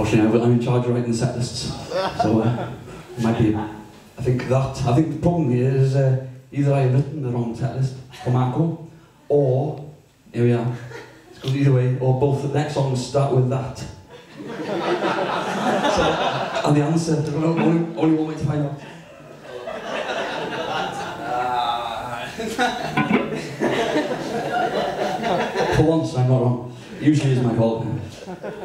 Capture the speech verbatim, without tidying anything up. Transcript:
Unfortunately, I'm in charge of writing the set lists, so uh, it might be. I think that. I think the problem here is uh, either I have written the wrong set list for Marco, or here we are. It's goes either way, or both. The next songs start with that. So, and the answer, there's only, only, only one way to find out. For once, I'm not wrong. Usually it's my fault.